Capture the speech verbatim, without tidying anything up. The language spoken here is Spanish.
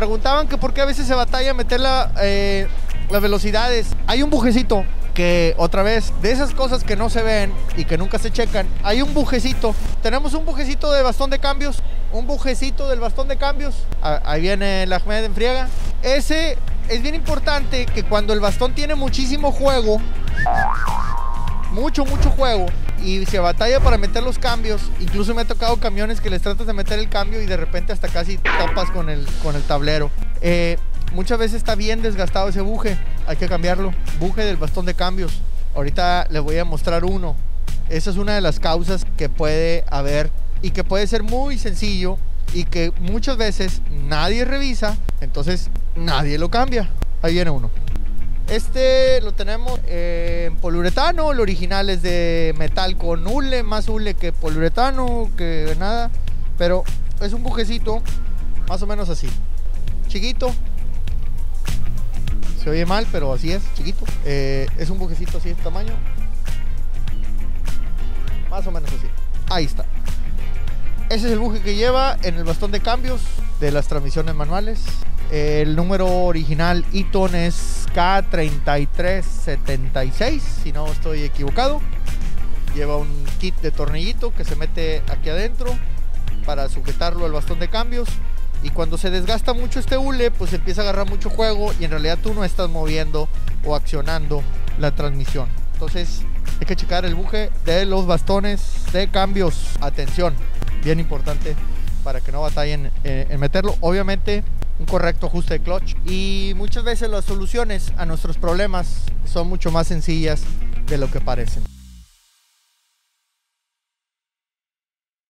preguntaban que por qué a veces se batalla meter la, eh, las velocidades. Hay un bujecito que, otra vez, de esas cosas que no se ven y que nunca se checan, hay un bujecito. Tenemos un bujecito de bastón de cambios, un bujecito del bastón de cambios. Ahí viene el Ahmed en friega. Ese es bien importante, que cuando el bastón tiene muchísimo juego, mucho, mucho juego, y se batalla para meter los cambios. Incluso me ha tocado camiones que les tratas de meter el cambio y de repente hasta casi topas con el, con el tablero. Eh, muchas veces está bien desgastado ese buje, hay que cambiarlo. Buje del bastón de cambios. Ahorita les voy a mostrar uno. Esa es una de las causas que puede haber y que puede ser muy sencillo y que muchas veces nadie revisa, entonces nadie lo cambia. Ahí viene uno. Este lo tenemos en poliuretano, el original es de metal con hule, más hule que poliuretano, que nada, pero es un bujecito más o menos así, chiquito, se oye mal, pero así es, chiquito, eh, es un bujecito así de tamaño, más o menos así, ahí está. Ese es el buje que lleva en el bastón de cambios de las transmisiones manuales. El número original Eaton es K treinta y tres setenta y seis, si no estoy equivocado. Lleva un kit de tornillito que se mete aquí adentro para sujetarlo al bastón de cambios. Y cuando se desgasta mucho este hule, pues empieza a agarrar mucho juego y en realidad tú no estás moviendo o accionando la transmisión. Entonces hay que checar el buje de los bastones de cambios. Atención, bien importante para que no batallen eh, en meterlo. Obviamente un correcto ajuste de clutch, y muchas veces las soluciones a nuestros problemas son mucho más sencillas de lo que parecen.